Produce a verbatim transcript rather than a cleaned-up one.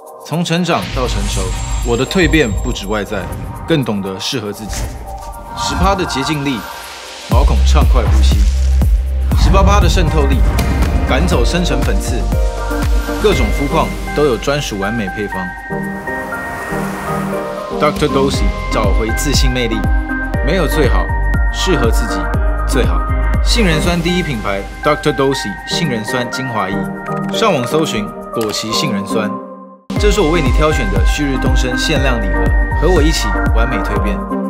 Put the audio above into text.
从成长到成熟，我的蜕变不止外在，更懂得适合自己。十趴的洁净力，毛孔畅快呼吸；十八趴的渗透力，赶走深层粉刺。各种肤况都有专属完美配方。Doctor Dosi 找回自信魅力，没有最好，适合自己最好。杏仁酸第一品牌 Doctor Dosi 杏仁酸精华液，上网搜寻朵奇杏仁酸。这是我为你挑选的旭日东升限量礼盒，和我一起完美蜕变。